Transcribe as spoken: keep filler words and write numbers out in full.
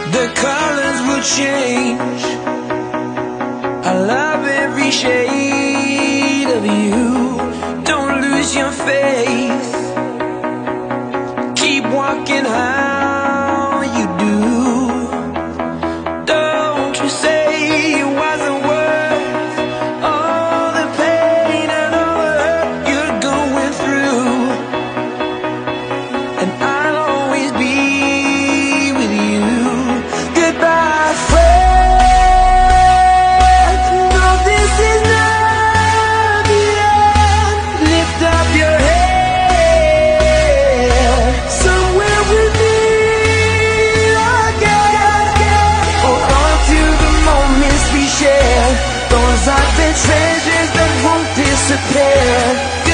The colors will change. I love every shade of you. Don't lose your faith. Keep walking how you do. Don't you say it wasn't worth all the pain and all the hurt you're going through. And I'll always be with you. Goodbye, friend. No, this is not the end. Lift up your head. Somewhere with me again. Hold on to the moments we share. Those are the treasures that won't disappear.